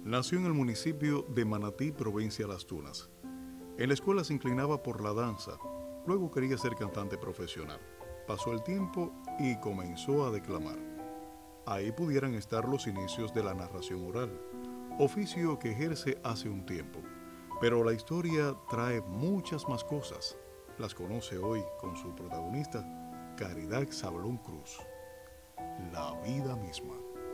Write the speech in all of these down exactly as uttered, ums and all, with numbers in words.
Nació en el municipio de Manatí, provincia de Las Tunas. En la escuela se inclinaba por la danza, luego quería ser cantante profesional. Pasó el tiempo y comenzó a declamar. Ahí pudieran estar los inicios de la narración oral, oficio que ejerce hace un tiempo. Pero la historia trae muchas más cosas. Las conoce hoy con su protagonista, Caridad Sablón Cruz. La vida misma.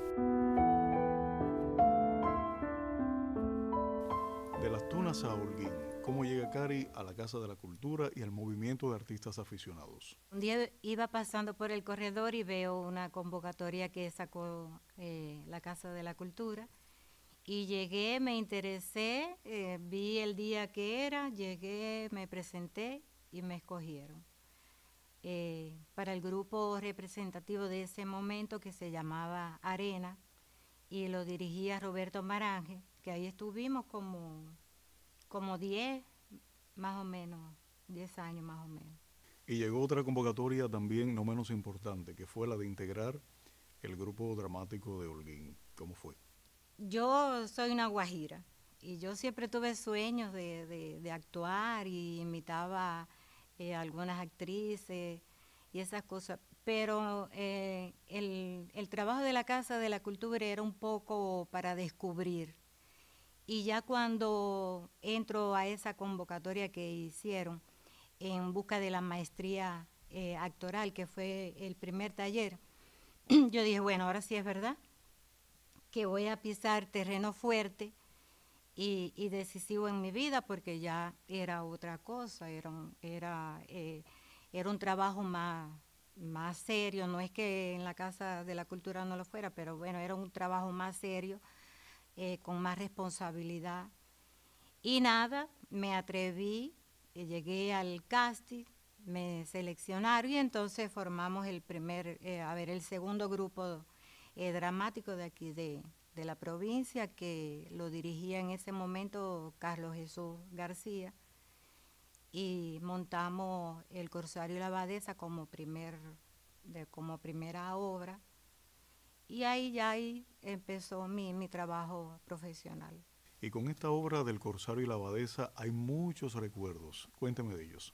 De Las Tunas a Holguín, ¿cómo llega Cari a la Casa de la Cultura y al movimiento de artistas aficionados? Un día iba pasando por el corredor y veo una convocatoria que sacó eh, la Casa de la Cultura y llegué, me interesé, eh, vi el día que era, llegué, me presenté y me escogieron eh, para el grupo representativo de ese momento que se llamaba Arena y lo dirigía Roberto Maranje, que ahí estuvimos como, como diez, más o menos, diez años más o menos. Y llegó otra convocatoria también no menos importante, que fue la de integrar el grupo dramático de Holguín. ¿Cómo fue? Yo soy una guajira y yo siempre tuve sueños de, de, de actuar y imitaba eh, a algunas actrices y esas cosas, pero eh, el, el trabajo de la Casa de la Cultura era un poco para descubrir. Y ya cuando entro a esa convocatoria que hicieron en busca de la maestría eh, actoral, que fue el primer taller, yo dije, bueno, ahora sí es verdad que voy a pisar terreno fuerte y, y decisivo en mi vida, porque ya era otra cosa, era un, era, eh, era un trabajo más, más serio. No es que en la Casa de la Cultura no lo fuera, pero bueno, era un trabajo más serio, eh, con más responsabilidad. Y nada, me atreví, eh, llegué al casting, me seleccionaron y entonces formamos el primer, eh, a ver, el segundo grupo eh, dramático de aquí de, de la provincia, que lo dirigía en ese momento Carlos Jesús García, y montamos El Corsario y la Abadesa como, primer, de, como primera obra, y ahí ya ahí empezó mi, mi trabajo profesional. Y con esta obra del Corsario y la Abadesa hay muchos recuerdos. Cuénteme de ellos.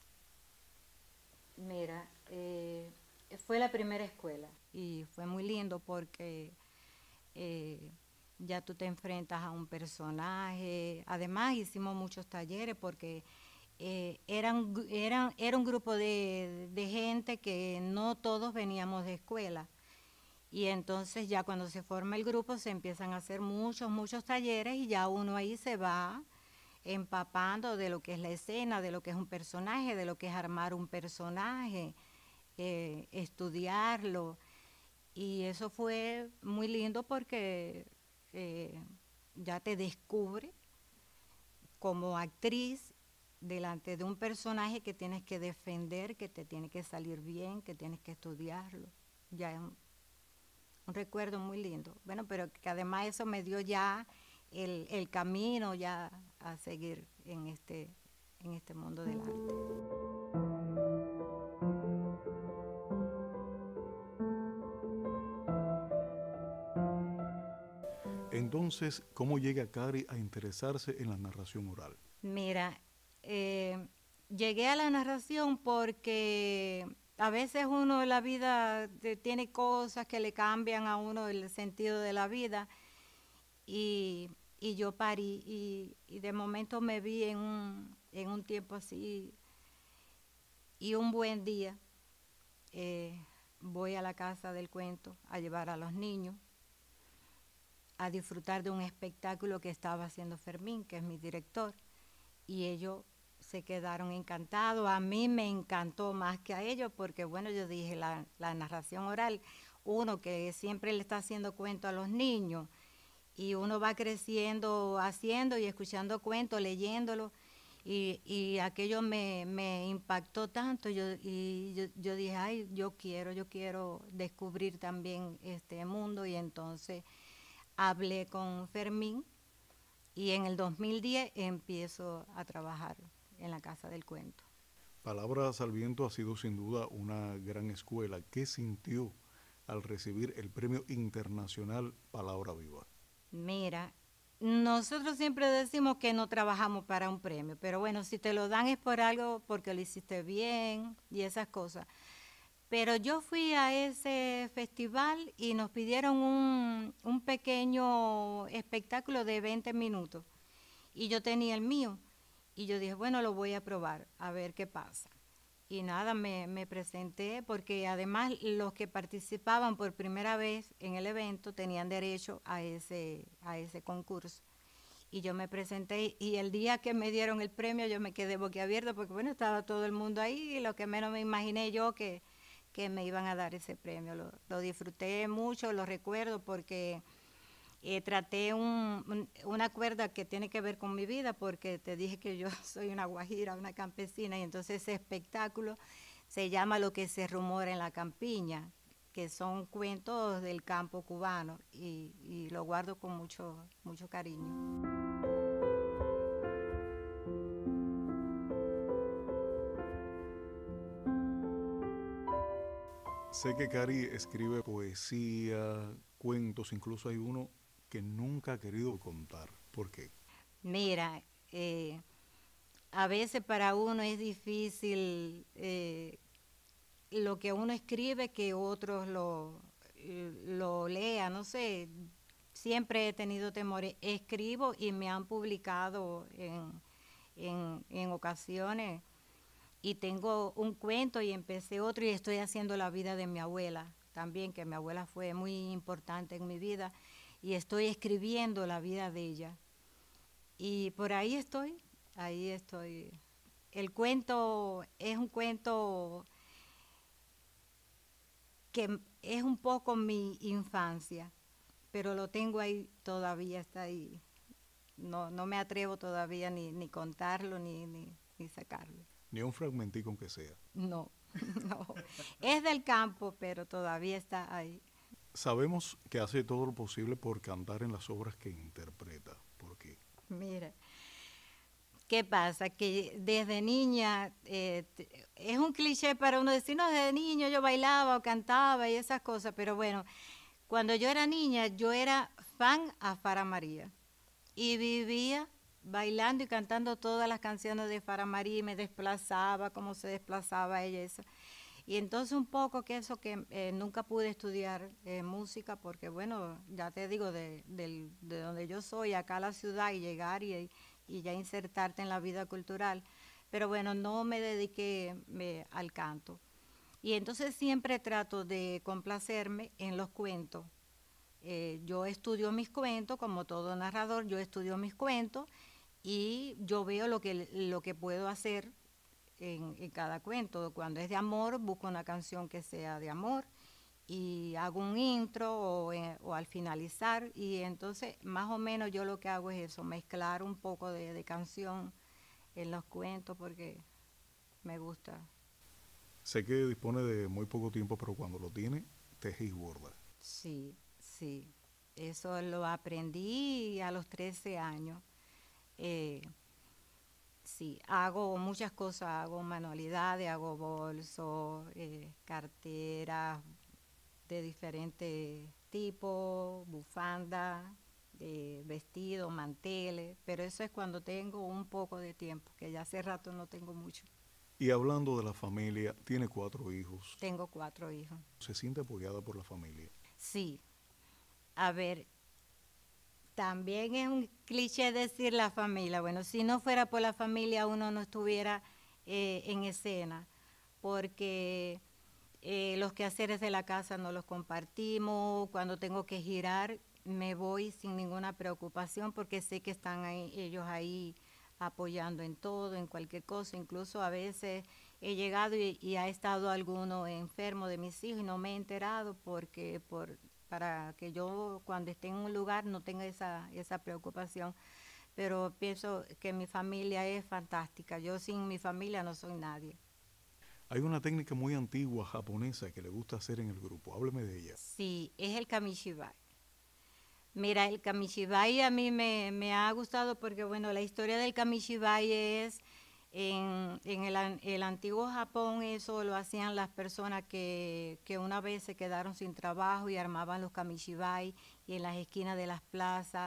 Mira, eh, fue la primera escuela y fue muy lindo porque eh, ya tú te enfrentas a un personaje. Además hicimos muchos talleres porque eh, eran, eran, era un grupo de, de gente que no todos veníamos de escuela. Y entonces ya cuando se forma el grupo se empiezan a hacer muchos, muchos talleres y ya uno ahí se va empapando de lo que es la escena, de lo que es un personaje, de lo que es armar un personaje, eh, estudiarlo. Y eso fue muy lindo porque eh, ya te descubre como actriz delante de un personaje que tienes que defender, que te tiene que salir bien, que tienes que estudiarlo. Ya es un, un recuerdo muy lindo. Bueno, pero que además eso me dio ya el, el camino ya a seguir en este, en este mundo del arte. Entonces, ¿cómo llega Cari a interesarse en la narración oral? Mira, eh, llegué a la narración porque a veces uno en la vida de, tiene cosas que le cambian a uno el sentido de la vida y, y yo parí y, y de momento me vi en un, en un tiempo así y un buen día eh, voy a la Casa del Cuento a llevar a los niños a disfrutar de un espectáculo que estaba haciendo Fermín, que es mi director, y ellos se quedaron encantados. A mí me encantó más que a ellos porque, bueno, yo dije, la, la narración oral, uno que siempre le está haciendo cuento a los niños y uno va creciendo haciendo y escuchando cuentos, leyéndolo, y, y aquello me, me impactó tanto, yo, y yo, yo dije, ay, yo quiero, yo quiero descubrir también este mundo, y entonces hablé con Fermín y en el dos mil diez empiezo a trabajar en la Casa del Cuento. Palabras al Viento ha sido sin duda una gran escuela. ¿Qué sintió al recibir el Premio Internacional Palabra Viva? Mira, Nosotros siempre decimos que no trabajamos para un premio, pero bueno, si te lo dan es por algo, porque lo hiciste bien y esas cosas. Pero yo fui a ese festival y nos pidieron un, un pequeño espectáculo de veinte minutos y yo tenía el mío y yo dije, bueno, lo voy a probar, a ver qué pasa. Y nada, me, me presenté porque además los que participaban por primera vez en el evento tenían derecho a ese, a ese concurso. Y yo me presenté y el día que me dieron el premio yo me quedé boquiabierta porque bueno, estaba todo el mundo ahí y lo que menos me imaginé yo que, que me iban a dar ese premio. Lo, lo disfruté mucho, lo recuerdo porque eh, traté un, un, una cuerda que tiene que ver con mi vida porque te dije que yo soy una guajira, una campesina y entonces ese espectáculo se llama Lo que se rumora en la campiña, que son cuentos del campo cubano y, y lo guardo con mucho, mucho cariño. Sé que Cari escribe poesía, cuentos, incluso hay uno que nunca ha querido contar. ¿Por qué? Mira, eh, a veces para uno es difícil eh, lo que uno escribe que otros lo, lo lean, no sé, siempre he tenido temores. Escribo y me han publicado en, en, en ocasiones y tengo un cuento y empecé otro y estoy haciendo la vida de mi abuela también, que mi abuela fue muy importante en mi vida y estoy escribiendo la vida de ella. Y por ahí estoy, ahí estoy. El cuento es un cuento que es un poco mi infancia, pero lo tengo ahí todavía, está ahí. No, no me atrevo todavía ni, ni contarlo ni, ni, ni sacarlo. Ni un fragmentico aunque sea. No, no. Es del campo, pero todavía está ahí. Sabemos que hace todo lo posible por cantar en las obras que interpreta. ¿Por qué? Mira, ¿qué pasa? Que desde niña, eh, es un cliché para uno decir, no, desde niño yo bailaba o cantaba y esas cosas, pero bueno, cuando yo era niña, yo era fan a Fara María y vivía bailando y cantando todas las canciones de Fara María y me desplazaba como se desplazaba ella. Eso. Y entonces un poco que eso que eh, nunca pude estudiar eh, música porque bueno, ya te digo, de, de, de donde yo soy, acá a la ciudad y llegar y, y ya insertarte en la vida cultural. Pero bueno, no me dediqué me, al canto. Y entonces siempre trato de complacerme en los cuentos. Eh, yo estudio mis cuentos, como todo narrador, yo estudio mis cuentos y yo veo lo que, lo que puedo hacer en, en cada cuento. Cuando es de amor, busco una canción que sea de amor y hago un intro o, eh, o al finalizar y entonces más o menos yo lo que hago es eso, mezclar un poco de, de canción en los cuentos porque me gusta. Sé que dispone de muy poco tiempo, pero cuando lo tiene, teje y borda. Sí, sí. Eso lo aprendí a los trece años. Eh, sí, hago muchas cosas, hago manualidades, hago bolsos, eh, carteras de diferentes tipos, bufandas, de vestidos, manteles, pero eso es cuando tengo un poco de tiempo, que ya hace rato no tengo mucho. Y hablando de la familia, tiene cuatro hijos. Tengo cuatro hijos. ¿Se siente apoyada por la familia? Sí. A ver, también es un cliché decir la familia. Bueno, si no fuera por la familia uno no estuviera eh, en escena, porque eh, los quehaceres de la casa no los compartimos. Cuando tengo que girar me voy sin ninguna preocupación porque sé que están ahí, ellos ahí apoyando en todo, en cualquier cosa. Incluso a veces he llegado y, y ha estado alguno enfermo de mis hijos y no me he enterado porque por para que yo cuando esté en un lugar no tenga esa, esa preocupación. Pero pienso que mi familia es fantástica. Yo sin mi familia no soy nadie. Hay una técnica muy antigua japonesa que le gusta hacer en el grupo. Hábleme de ella. Sí, es el kamishibai. Mira, el kamishibai a mí me, me ha gustado porque, bueno, la historia del kamishibai es, en, en el, el antiguo Japón, eso lo hacían las personas que, que una vez se quedaron sin trabajo y armaban los kamishibai y en las esquinas de las plazas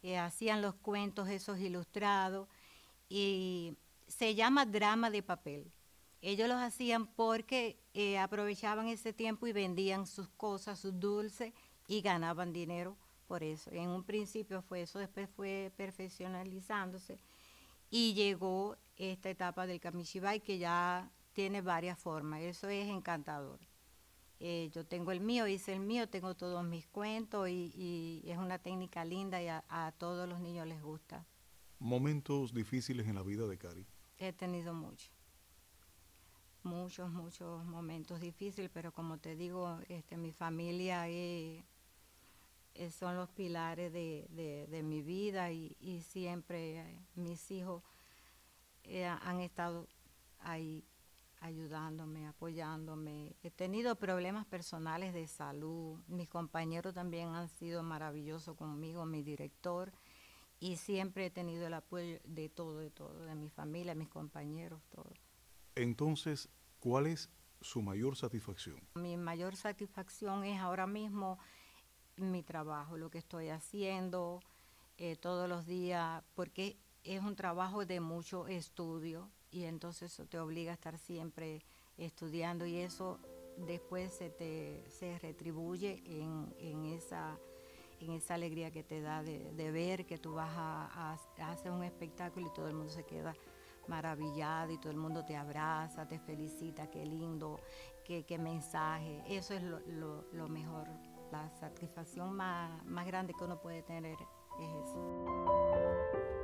eh, hacían los cuentos esos ilustrados y se llama drama de papel. Ellos los hacían porque eh, aprovechaban ese tiempo y vendían sus cosas, sus dulces y ganaban dinero por eso. En un principio fue eso, después fue perfeccionalizándose y llegó esta etapa del Kamishibai que ya tiene varias formas. Eso es encantador. Eh, yo tengo el mío, hice el mío, tengo todos mis cuentos y, y es una técnica linda y a, a todos los niños les gusta. Momentos difíciles en la vida de Cari. He tenido muchos, muchos, muchos momentos difíciles, pero como te digo, este, mi familia es, es, son los pilares de, de, de mi vida y, y siempre eh, mis hijos eh, han estado ahí ayudándome, apoyándome. He tenido problemas personales de salud. Mis compañeros también han sido maravillosos conmigo, mi director, y siempre he tenido el apoyo de todo, de todo, de mi familia, mis compañeros, todo. Entonces, ¿cuál es su mayor satisfacción? Mi mayor satisfacción es ahora mismo mi trabajo, lo que estoy haciendo eh, todos los días, porque es un trabajo de mucho estudio y entonces eso te obliga a estar siempre estudiando y eso después se te se retribuye en, en esa en esa alegría que te da de, de ver que tú vas a, a, a hacer un espectáculo y todo el mundo se queda maravillado y todo el mundo te abraza, te felicita, qué lindo, qué, qué mensaje. Eso es lo, lo, lo mejor, la satisfacción más, más grande que uno puede tener es eso.